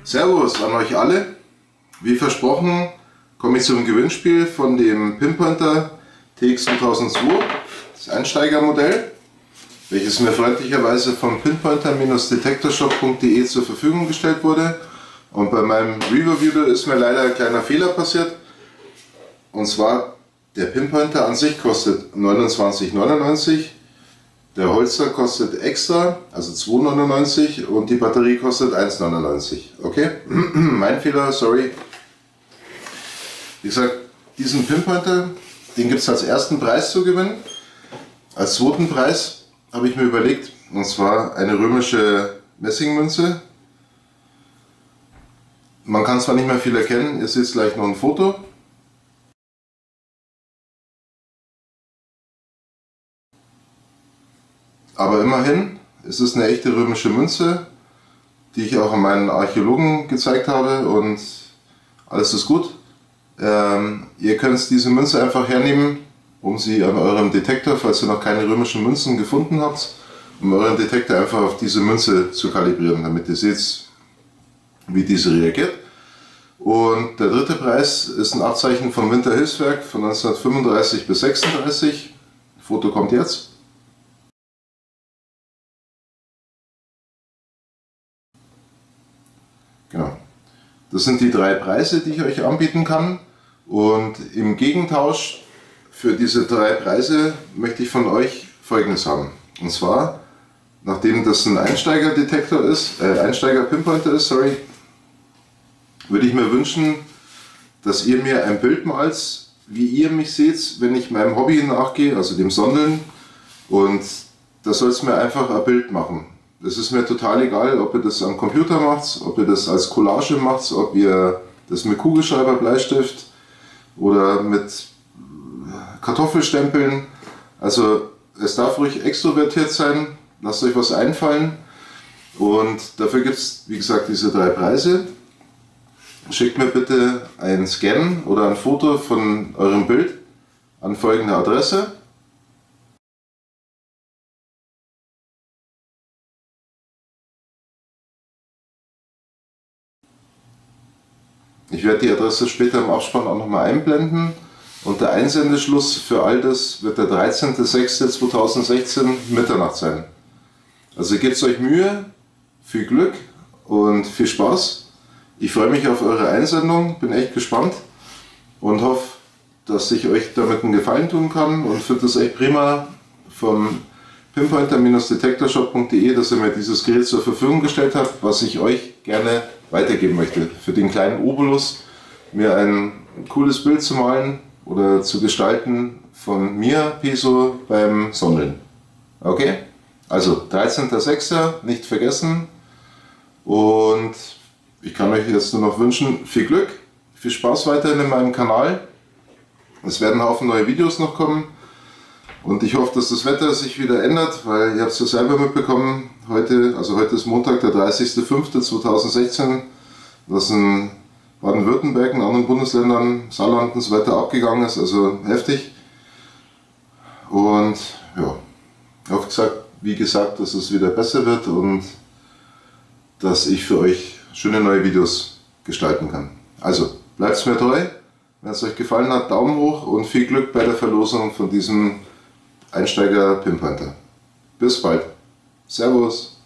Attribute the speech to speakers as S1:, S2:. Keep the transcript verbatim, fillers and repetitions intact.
S1: Servus an euch alle. Wie versprochen komme ich zum Gewinnspiel von dem Pinpointer T X zweitausendzwei, das Einsteigermodell, welches mir freundlicherweise von pinpointer detektorshop punkt de zur Verfügung gestellt wurde. Und bei meinem Review-Video ist mir leider ein kleiner Fehler passiert. Und zwar, der Pinpointer an sich kostet neunundzwanzig neunundneunzig, der Holster kostet extra, also zwei neunundneunzig, und die Batterie kostet eins neunundneunzig. Okay? Mein Fehler, sorry. Wie gesagt, diesen Pinpointer, den gibt es als ersten Preis zu gewinnen. Als zweiten Preis habe ich mir überlegt, und zwar eine römische Messingmünze. Man kann zwar nicht mehr viel erkennen, ihr seht gleich noch ein Foto. Aber immerhin, es ist eine echte römische Münze, die ich auch an meinen Archäologen gezeigt habe, und alles ist gut. Ähm, ihr könnt diese Münze einfach hernehmen, um sie an eurem Detektor, falls ihr noch keine römischen Münzen gefunden habt, um euren Detektor einfach auf diese Münze zu kalibrieren, damit ihr seht, wie diese reagiert. Und der dritte Preis ist ein Abzeichen vom Winterhilfswerk von neunzehnhundertfünfunddreißig bis sechsunddreißig. Das Foto kommt jetzt. Genau. Das sind die drei Preise, die ich euch anbieten kann, und im Gegentausch für diese drei Preise möchte ich von euch Folgendes haben. Und zwar, nachdem das ein Einsteiger-Detektor ist, äh, Einsteiger-Pinpointer ist, sorry, würde ich mir wünschen, dass ihr mir ein Bild malt, wie ihr mich seht, wenn ich meinem Hobby nachgehe, also dem Sondeln, und da soll es mir einfach ein Bild machen. Es ist mir total egal, ob ihr das am Computer macht, ob ihr das als Collage macht, ob ihr das mit Kugelschreiber, Bleistift oder mit Kartoffelstempeln. Also es darf ruhig extrovertiert sein, lasst euch was einfallen, und dafür gibt es, wie gesagt, diese drei Preise. Schickt mir bitte einen Scan oder ein Foto von eurem Bild an folgende Adresse. Ich werde die Adresse später im Abspann auch nochmal einblenden, und der Einsendeschluss für all das wird der dreizehnte sechste zweitausendsechzehn Mitternacht sein. Also gebt euch Mühe, viel Glück und viel Spaß. Ich freue mich auf eure Einsendung, bin echt gespannt und hoffe, dass ich euch damit einen Gefallen tun kann, und finde es echt prima vom pinpointer detektorshop punkt de, dass ihr mir dieses Gerät zur Verfügung gestellt habt, was ich euch gerne weitergeben möchte. Für den kleinen Obolus, mir ein cooles Bild zu malen oder zu gestalten von mir, Peso, beim Sondeln. Okay? Also dreizehnter sechster nicht vergessen, und ich kann euch jetzt nur noch wünschen, viel Glück, viel Spaß weiterhin in meinem Kanal. Es werden ein Haufen neue Videos noch kommen, und ich hoffe, dass das Wetter sich wieder ändert, weil ihr habt es ja selber mitbekommen, heute, also heute ist Montag, der dreißigste fünfte zweitausendsechzehn, dass in Baden-Württemberg und anderen Bundesländern, Saarland, das Wetter abgegangen ist, also heftig. Und ja, ich hoffe, gesagt, wie gesagt, dass es wieder besser wird und dass ich für euch schöne neue Videos gestalten kann. Also, bleibt mir treu, wenn es euch gefallen hat, Daumen hoch und viel Glück bei der Verlosung von diesem Einsteiger Pinpointer. Bis bald. Servus.